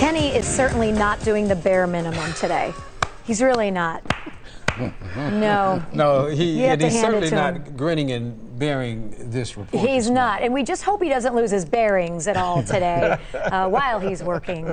Kenny is certainly not doing the bare minimum today. He's really not. No. No, he's certainly not him. grinning and bearing this report. He's not, and we just hope he doesn't lose his bearings at all today while he's working.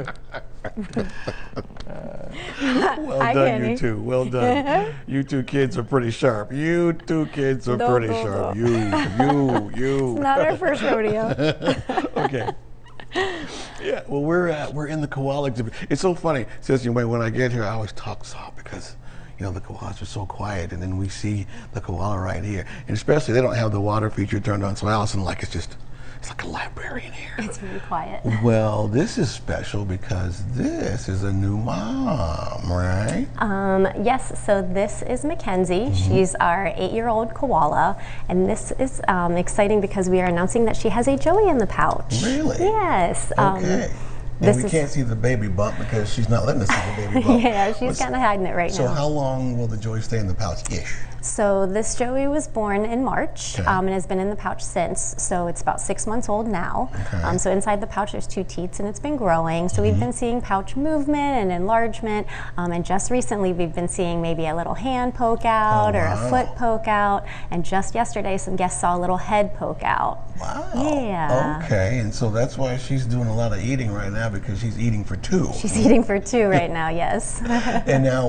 Well done, you two. Well done. You two kids are pretty sharp. You two kids are pretty sharp. You. It's not our first rodeo. Okay. Yeah, well, we're in the koala exhibit. It's so funny, Ceci, when I get here, I always talk soft because, you know, the koalas are so quiet, and then we see the koala right here. And especially, they don't have the water feature turned on, so Allison, like, it's like a library in here. It's really quiet. Well, this is special because this is a new mom, right? Yes, so this is Mackenzie. She's our 8-year-old koala, and this is exciting because we are announcing that she has a Joey in the pouch. Really? Yes. Okay. And we can't see the baby bump because she's not letting us see the baby bump. Yeah, she's kind of hiding it right now. So how long will the Joey stay in the pouch-ish? So this Joey was born in March and has been in the pouch since. So it's about 6 months old now. Okay. So inside the pouch there's 2 teats and it's been growing. So we've been seeing pouch movement and enlargement. And just recently we've been seeing maybe a little hand poke out or a foot poke out. And just yesterday some guests saw a little head poke out. Wow. Yeah. Okay, and so that's why she's doing a lot of eating right now, because she's eating for 2. She's eating for 2 right now, yes. And now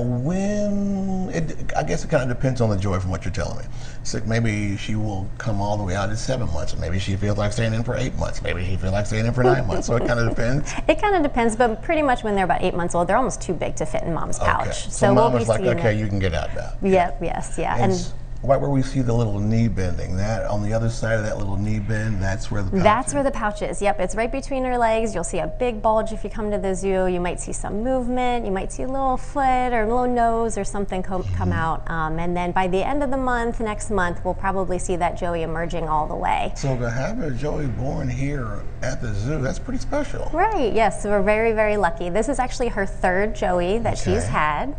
I guess it kind of depends on the Joy from what you're telling me. So maybe she will come all the way out at 7 months, maybe she feels like staying in for 8 months, maybe she feels like staying in for 9 months, so it kind of depends? It kind of depends, but pretty much when they're about 8 months old, they're almost too big to fit in mom's pouch. Okay. So mom is like, okay, you can get out now. Yep, yes, yeah. And right where we see the little knee bending, that on the other side of that little knee bend, that's where the pouch is. That's where the pouch is. Yep, it's right between her legs. You'll see a big bulge if you come to the zoo. You might see some movement. You might see a little foot or a little nose or something come out. And then by the end of the month, next month, we'll probably see that Joey emerging all the way. So to have a Joey born here at the zoo, that's pretty special. Right, yes, so we're very, very lucky. This is actually her 3rd Joey that she's had.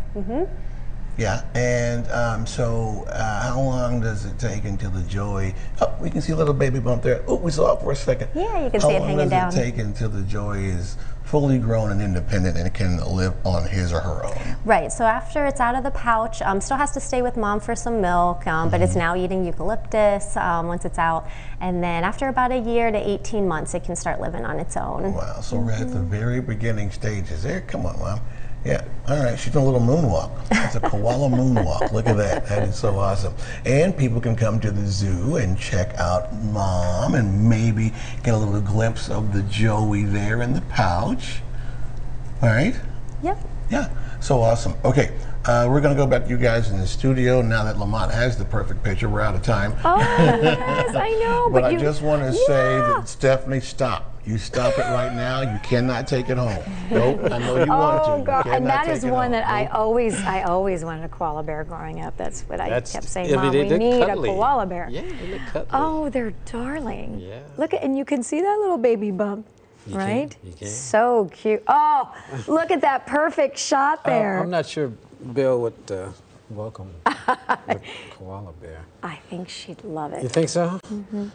Yeah, and how long does it take until the Joey, we can see a little baby bump there. Oh, we saw it for a second. Yeah, you can see it hanging down. How long does it take until the Joey is fully grown and independent and can live on his or her own? Right, so after it's out of the pouch, still has to stay with mom for some milk, but it's now eating eucalyptus once it's out. And then after about a year to 18 months, it can start living on its own. Wow, so we're at the very beginning stages there. Come on, Mom. Yeah, all right, she's doing a little moonwalk. It's a koala moonwalk. Look at that. That is so awesome. And people can come to the zoo and check out Mom and maybe get a little glimpse of the Joey there in the pouch. All right? Yep. Yeah, so awesome. Okay, we're going to go back to you guys in the studio now that Lamont has the perfect picture. We're out of time. Oh, yes, I know. But I just want to say that Stephanie, stop. You stop it right now. You cannot take it home. Nope. I know you want to. Oh God! And that is one that I always wanted a koala bear growing up. That's what I kept saying. Mom, we need a koala bear. Yeah, they look cuddly. Oh, they're darling. Yeah. Look at, and you can see that little baby bump, right? You can. So cute. Oh, look at that perfect shot there. I'm not sure Bill would welcome the koala bear. I think she'd love it. You think so?